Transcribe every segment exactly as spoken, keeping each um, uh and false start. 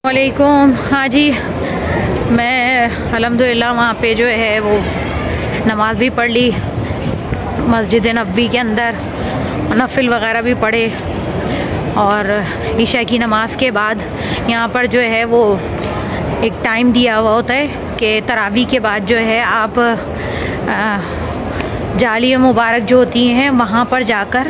वालेकुम। हाँ जी, मैं अल्हम्दुलिल्लाह वहाँ पे जो है वो नमाज़ भी पढ़ ली मस्जिद नबवी के अंदर, नफिल वगैरह भी पढ़े और ईशा की नमाज के बाद यहाँ पर जो है वो एक टाइम दिया हुआ होता है कि तरावी के बाद जो है आप जालिया मुबारक जो होती हैं वहाँ पर जाकर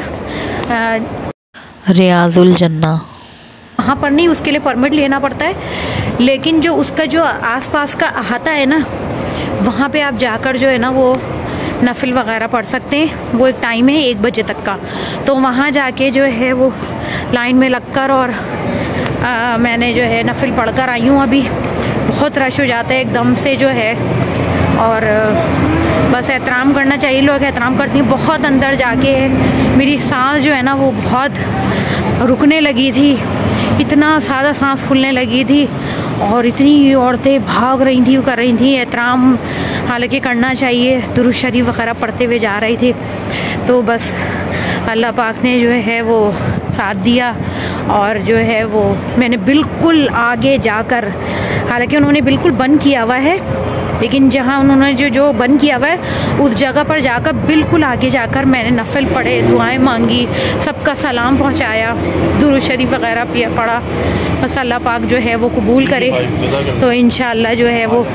रियाजुल जन्ना, वहाँ पर नहीं, उसके लिए परमिट लेना पड़ता है, लेकिन जो उसका जो आसपास का अहाता है ना वहाँ पे आप जाकर जो है ना वो नफिल वगैरह पढ़ सकते हैं। वो एक टाइम है एक बजे तक का, तो वहाँ जाके जो है वो लाइन में लगकर और आ, मैंने जो है नफिल पढ़कर आई हूँ। अभी बहुत रश हो जाता है एकदम से जो है, और बस एहतराम करना चाहिए, लोग एहतराम करती हैं। बहुत अंदर जाके मेरी सांस जो है ना वो बहुत रुकने लगी थी, इतना सादा सांस फूलने लगी थी और इतनी औरतें भाग रही थी, कर रही थी। एहतराम हालांकि करना चाहिए, दुरूद शरीफ वगैरह पढ़ते हुए जा रही थी। तो बस अल्लाह पाक ने जो है वो साथ दिया और जो है वो मैंने बिल्कुल आगे जाकर, हालांकि उन्होंने बिल्कुल बंद किया हुआ है, लेकिन जहाँ उन्होंने जो जो बंद किया हुआ है उस जगह पर जाकर बिल्कुल आगे जाकर मैंने नफिल पढ़े, दुआएं मांगी, सबका सलाम पहुँचाया, दुरूद शरीफ वगैरह पढ़ा। बस अल्लाह पाक जो है वो कबूल करे, तो इंशाअल्लाह जो है वो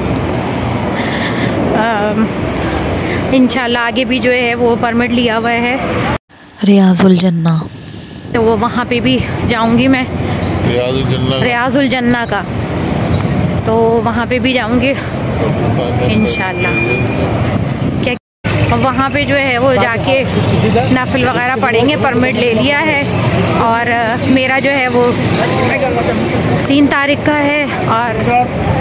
इंशाअल्लाह आगे भी जो है वो परमिट लिया हुआ है रियाजुल जन्ना, तो वो वहाँ पे भी जाऊँगी मैं, रियाजुल जन्ना रियाजुल जन्ना का, तो वहाँ पे भी जाऊँगी इंशाअल्लाह। क्या वहाँ पे जो है वो जाके नफिल वगैरह पढ़ेंगे, परमिट ले लिया है और मेरा जो है वो तीन तारीख का है और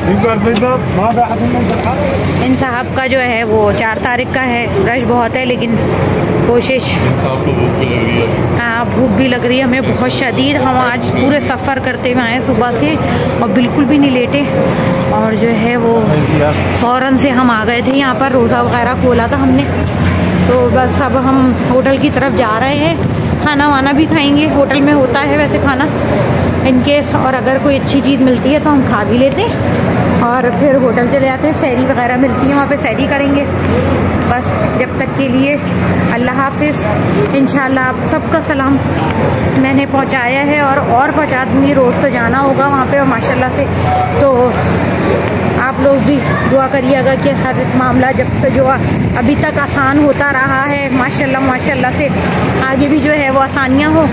इन साहब का जो है वो चार तारीख का है। रश बहुत है लेकिन कोशिश, हाँ भूख भी लग रही है हमें बहुत शदीद। हम आज पूरे सफ़र करते हुए आए सुबह से और बिल्कुल भी नहीं लेटे, और जो है वो फ़ौरन से हम आ गए थे। यहाँ पर रोज़ा वगैरह खोला था हमने, तो बस अब हम होटल की तरफ जा रहे हैं। खाना वाना भी खाएंगे, होटल में होता है वैसे खाना इनकेस, और अगर कोई अच्छी चीज़ मिलती है तो हम खा भी लेते हैं और फिर होटल चले जाते हैं। सहरी वगैरह मिलती है वहाँ पे, सहरी करेंगे। बस जब तक के लिए अल्लाह हाफिज़। इंशाअल्लाह आप सबका सलाम मैंने पहुँचाया है और और पहुँचा दूँगी। रोज़ तो जाना होगा वहाँ पे माशाल्लाह से, तो आप लोग भी दुआ करिएगा कि हर मामला जब तक जो अभी तक आसान होता रहा है माशाल्लाह माशाल्लाह से आगे भी जो है वो आसानियाँ हो,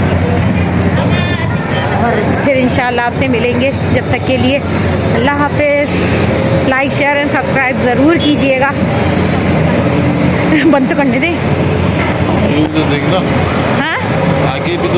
और फिर इंशाअल्लाह आपसे मिलेंगे। जब तक के लिए अल्लाह हाफिज़। लाइक शेयर एंड सब्सक्राइब ज़रूर कीजिएगा। बंद तो करने दें, देखना हाँ आगे भी।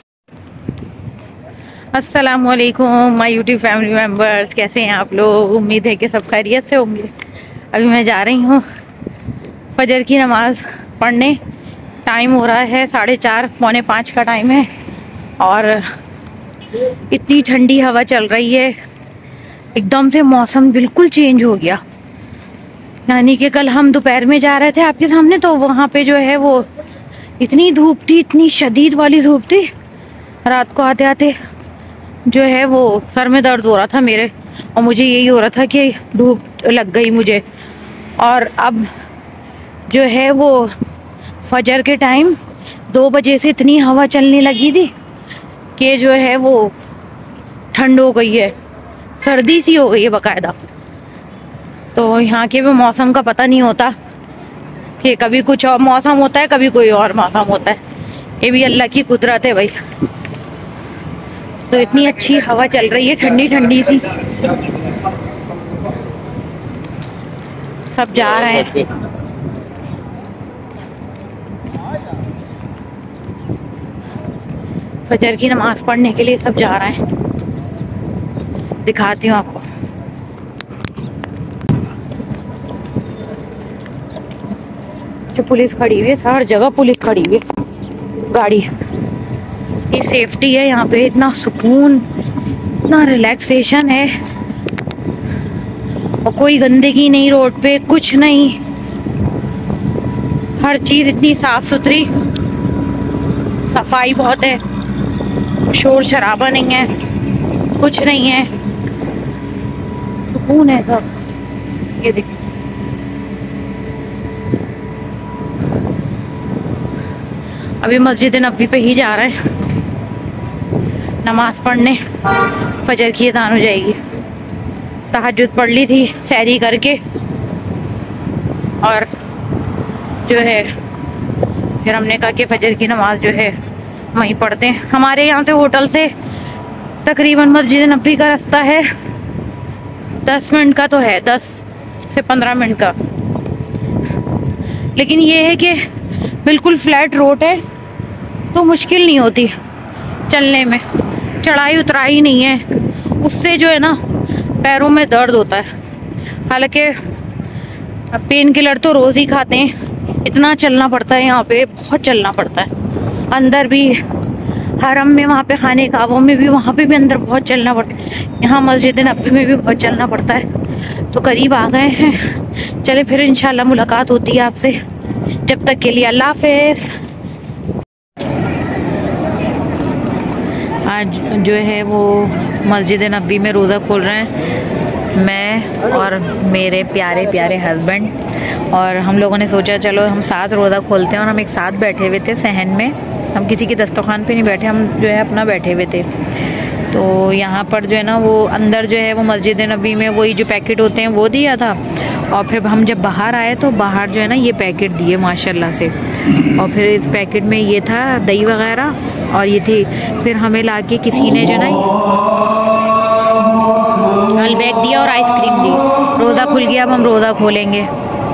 अस्सलाम वालेकुम माय यूट्यूब फैमिली मेम्बर्स, कैसे हैं आप लोग? उम्मीद है कि सब खैरियत से होंगे। अभी मैं जा रही हूँ फजर की नमाज़ पढ़ने। टाइम हो रहा है साढ़े चार पौने पाँच का टाइम है और इतनी ठंडी हवा चल रही है, एकदम से मौसम बिल्कुल चेंज हो गया। यानी कि कल हम दोपहर में जा रहे थे आपके सामने, तो वहाँ पे जो है वो इतनी धूप थी, इतनी शदीद वाली धूप थी। रात को आते आते जो है वो सर में दर्द हो रहा था मेरे, और मुझे यही हो रहा था कि धूप लग गई मुझे। और अब जो है वो फजर के टाइम दो बजे से इतनी हवा चलने लगी थी कि जो है वो ठंड हो गई है, सर्दी सी हो गई है बाकायदा। तो यहाँ के भी मौसम का पता नहीं होता कि कभी कुछ और मौसम होता है, कभी कोई और मौसम होता है। ये भी अल्लाह की कुदरत है भाई। तो इतनी अच्छी हवा चल रही है, ठंडी ठंडी सी। सब जा रहे हैं, फजर की नमाज पढ़ने के लिए सब जा रहे हैं। दिखाती हूँ आपको। जो पुलिस खड़ी हुई है, हर जगह पुलिस खड़ी हुई है गाड़ी। ये सेफ्टी है यहाँ पे, इतना सुकून, इतना रिलैक्सेशन है, और कोई गंदगी नहीं रोड पे, कुछ नहीं। हर चीज इतनी साफ सुथरी, सफाई बहुत है, शोर शराबा नहीं है। कुछ नहीं है, सुकून है सब। ये देखिए अभी मस्जिद नबी पे ही जा रहे हैं नमाज पढ़ने, फजर की अज़ान हो जाएगी। तहज्जुद पढ़ ली थी सैरी करके, और जो है फिर हमने कहा कि फजर की नमाज जो है वहीं पढ़ते हैं। हमारे यहाँ से होटल से तकरीबन मस्जिद नबी का रास्ता है दस मिनट का, तो है दस से पंद्रह मिनट का, लेकिन ये है कि बिल्कुल फ्लैट रोड है तो मुश्किल नहीं होती चलने में, चढ़ाई उतराई नहीं है, उससे जो है ना पैरों में दर्द होता है। हालांकि पेन किलर तो रोज़ ही खाते हैं, इतना चलना पड़ता है यहाँ पे, बहुत चलना पड़ता है। अंदर भी हरम में, वहाँ पे खाने काबों में भी, वहाँ पे भी अंदर बहुत चलना पड़ता है। यहाँ मस्जिद नबी में भी बहुत चलना पड़ता है। तो करीब आ गए हैं, चले फिर इंशाल्लाह मुलाकात होती है आपसे। जब तक के लिए अल्लाह हाफ़िज़। आज जो है वो मस्जिद नबी में रोज़ा खोल रहे हैं मैं और मेरे प्यारे प्यारे हस्बैंड, और हम लोगों ने सोचा चलो हम साथ रोज़ा खोलते हैं। और हम एक साथ बैठे हुए थे सहन में, हम किसी की दस्तरखान पे नहीं बैठे, हम जो है अपना बैठे हुए थे। तो यहाँ पर जो है ना वो अंदर जो है वो मस्जिद नबी में वही जो पैकेट होते हैं वो दिया था, और फिर हम जब बाहर आए तो बाहर जो है ना ये पैकेट दिए माशाल्लाह से, और फिर इस पैकेट में ये था दही वगैरह और ये थी। फिर हमें लाके किसी ने जो ना हल बैग दिया और आइसक्रीम दी। रोज़ा खुल गया, अब हम रोज़ा खोलेंगे।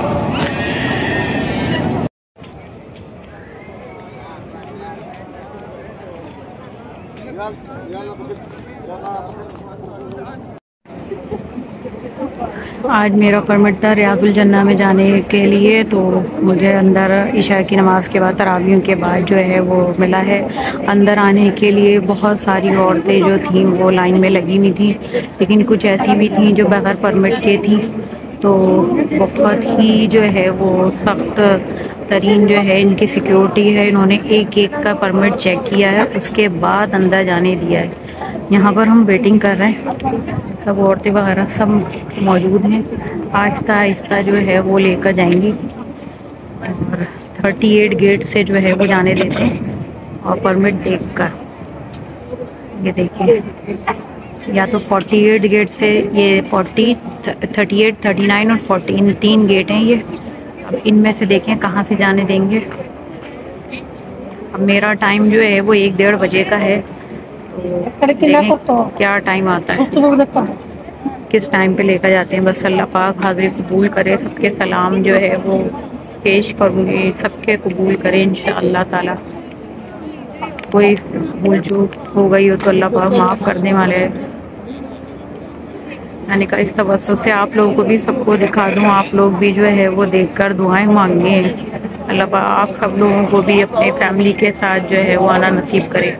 आज मेरा परमिट था रियाजुल जन्ना में जाने के लिए, तो मुझे अंदर इशा की नमाज के बाद तरावियों के बाद जो है वो मिला है। अंदर आने के लिए बहुत सारी औरतें जो थीं वो लाइन में लगी हुई थी, लेकिन कुछ ऐसी भी थीं जो बगैर परमिट के थी। तो बहुत ही जो है वो सख्त तरीन जो है इनकी सिक्योरिटी है। इन्होंने एक एक का परमिट चेक किया है, उसके बाद अंदर जाने दिया है। यहाँ पर हम वेटिंग कर रहे हैं, सब औरतें वगैरह सब मौजूद हैं। आहिस्ता आहिस्ता जो है वो लेकर जाएंगी, और अड़तीस गेट से जो है वो जाने देते हैं। और परमिट देखकर ये देखिए, या तो अड़तालीस गेट से, ये चालीस, अड़तीस, उनतालीस और चालीस, इन तीन गेट हैं ये। अब इनमें से देखें कहाँ से जाने देंगे। अब मेरा टाइम जो है वो एक डेढ़ बजे का है, तो क्या टाइम आता है, किस टाइम पे लेकर जाते हैं। बस अल्लाह पाक हाज़िरी कबूल करे, सबके सलाम जो है वो पेश करूँगी, सबके कबूल करे इंशाअल्लाह ताला। कोई भूल चूक हो गई हो तो अल्लाह पाक माफ़ करने वाले हैं। यानी का इस तवज्जो से आप लोगों को भी सबको दिखा दूँ, आप लोग भी जो है वो देखकर दुआएं मांगे हैं। अल्लाह पाक आप सब लोगों को भी अपने फैमिली के साथ जो है वो आना नसीब करे।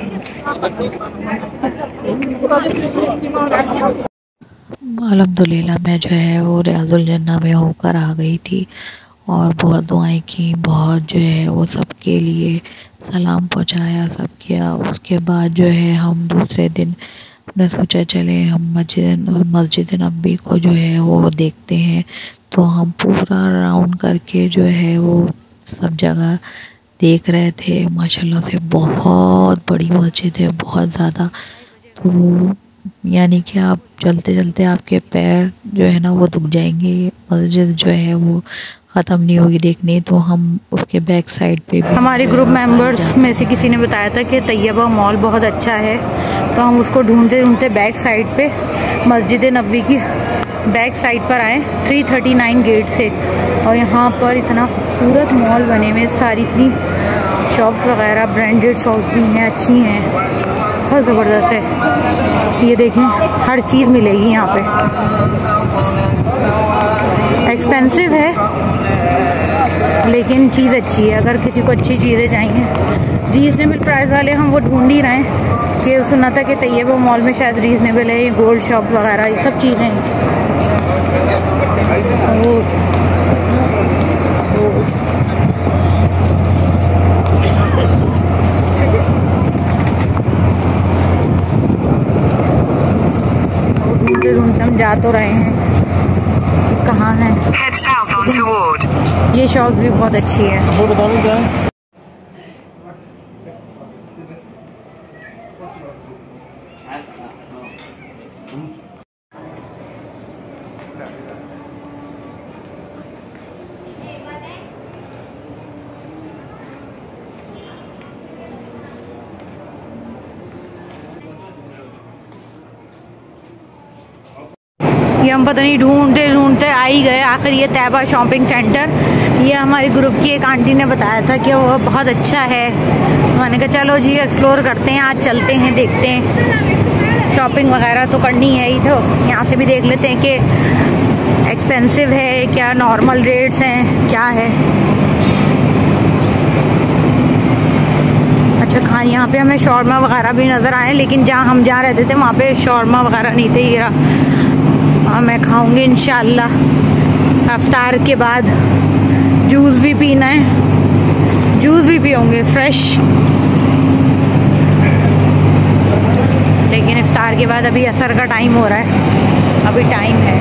अल्हम्दुलिल्लाह मैं जो है वो रियाजुल जन्ना में होकर आ गई थी, और बहुत दुआएं की, बहुत जो है वो सबके लिए सलाम पहुंचाया, सब किया। उसके बाद जो है हम दूसरे दिन हमने सोचा चले हम मस्जिद मस्जिद नबी को जो है वो देखते हैं। तो हम पूरा राउंड करके जो है वो सब जगह देख रहे थे। माशाल्लाह से बहुत बड़ी मस्जिद है, बहुत ज़्यादा। तो यानी कि आप चलते चलते आपके पैर जो है ना वो दुख जाएंगे। मस्जिद जो है वो ख़त्म नहीं होगी देखने। तो हम उसके बैक साइड पे भी, हमारे ग्रुप मेंबर्स में से किसी ने बताया था कि तैयबा मॉल बहुत अच्छा है, तो हम उसको ढूंढते ढूंढते बैक साइड पे मस्जिद नबी की बैक साइड पर आए तीन सौ उनतालीस गेट से। और यहाँ पर इतना खूबसूरत मॉल बने हुए, सारी इतनी शॉप्स वगैरह ब्रांडेड शॉप्स भी हैं, अच्छी हैं, बहुत ज़बरदस्त है। ये देखें हर चीज़ मिलेगी यहाँ पे। एक्सपेंसिव है लेकिन चीज़ अच्छी है। अगर किसी को अच्छी चीज़ें चाहिए रीजनेबल प्राइस वाले, हम वो ढूंढ ही रहे हैं कि सुना था कि तैयबा मॉल में शायद रीजनेबल है, ये गोल्ड शॉप वगैरह ये सब चीज़ें वो, वो बता तो रहे हैं कहाँ है। ये शॉप भी बहुत अच्छी है। वो बताओ क्या है? ये हम पता नहीं ढूंढते ढूंढते आ ही गए आखिर ये तैयबा शॉपिंग सेंटर। ये हमारे ग्रुप की एक आंटी ने बताया था कि वो बहुत अच्छा है। मैंने कहा चलो जी एक्सप्लोर करते हैं, आज चलते हैं, देखते हैं। शॉपिंग वगैरह तो करनी है ही, तो यहाँ से भी देख लेते हैं कि एक्सपेंसिव है क्या, नॉर्मल रेट्स हैं क्या है। अच्छा खान यहाँ पे हमें शॉर्मा वगैरह भी नज़र आए, लेकिन जहाँ हम जहाँ रहते थे वहाँ पे शॉर्मा वगैरह नहीं थे। ये हाँ मैं खाऊंगी इंशाल्लाह अफ्तार के बाद। जूस भी पीना है, जूस भी पियोंगे फ्रेश, लेकिन इफ्तार के बाद अभी असर का टाइम हो रहा है, अभी टाइम है।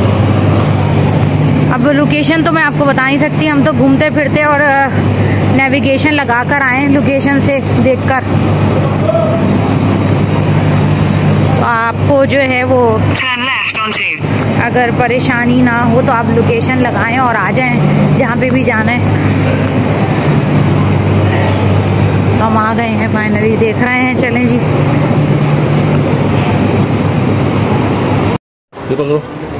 अब लोकेशन तो मैं आपको बता नहीं सकती, हम तो घूमते फिरते और नेविगेशन लगा कर आए लोकेशन से देखकर। आपको जो है वो अगर परेशानी ना हो तो आप लोकेशन लगाएं और आ जाएं जहाँ पे भी जाना है। हम आ गए हैं फाइनली, देख रहे हैं, चलें जी। देखो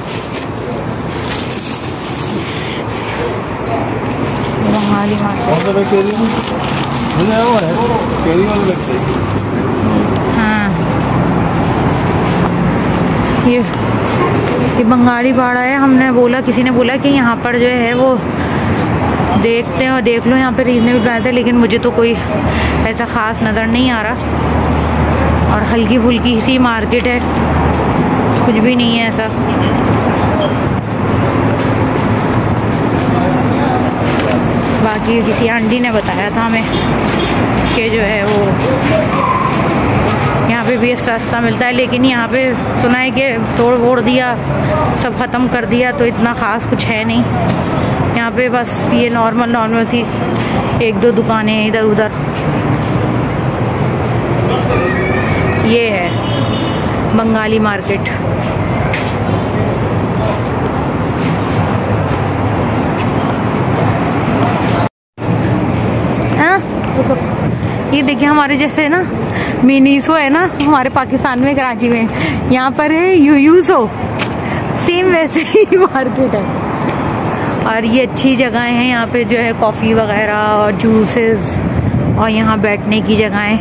बंगाली मार्केट। हाँ ये ये बंगाली बाड़ा है। हमने बोला, किसी ने बोला कि यहाँ पर जो है वो देखते हैं और देख लो, यहाँ पे रीजनेबल प्राइस है, लेकिन मुझे तो कोई ऐसा ख़ास नज़र नहीं आ रहा और हल्की फुल्की सी मार्केट है, कुछ भी नहीं है ऐसा। बाकी किसी आंटी ने बताया था हमें कि जो है वो यहाँ पे भी सस्ता मिलता है, लेकिन यहाँ पे सुना है कि तोड़ फोड़ दिया, सब ख़त्म कर दिया, तो इतना ख़ास कुछ है नहीं यहाँ पे। बस ये नॉर्मल नॉर्मल सी एक दो दुकानें हैं इधर उधर। ये है बंगाली मार्केट। हाँ ये देखिए हमारे जैसे ना मिनीसो है ना हमारे पाकिस्तान में, कराची में, यहाँ पर है यूयूसो, सेम वैसे ही मार्केट है। और ये अच्छी जगह है, यहाँ पे जो है कॉफ़ी वगैरह और जूसेस और यहाँ बैठने की जगहें।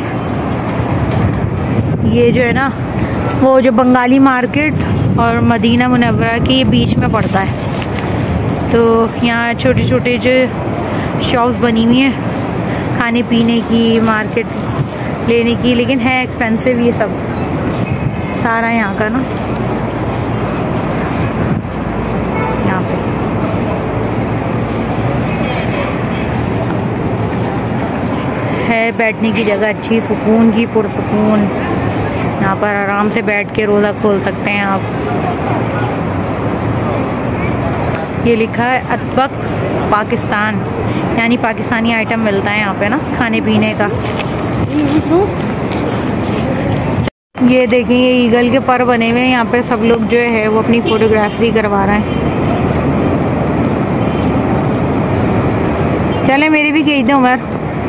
ये जो है ना वो जो बंगाली मार्केट और मदीना मुनव्वरा की ये बीच में पड़ता है, तो यहाँ छोटे छोटे जो शॉप्स बनी हुई हैं खाने पीने की, मार्केट लेने की, लेकिन है एक्सपेंसिव ये सब सारा यहाँ का ना। यहाँ पे है बैठने की जगह अच्छी, सुकून की, पुरसुकून। यहाँ पर आराम से बैठ के रोज़ा खोल सकते हैं आप। ये लिखा है अतबक पाकिस्तान, यानी पाकिस्तानी आइटम मिलता है यहाँ पे ना खाने पीने का। ये देखें ये ईगल के पर बने हुए हैं, यहाँ पे सब लोग जो है वो अपनी फोटोग्राफी करवा रहे हैं। चले मेरी भी खींच दो उमर।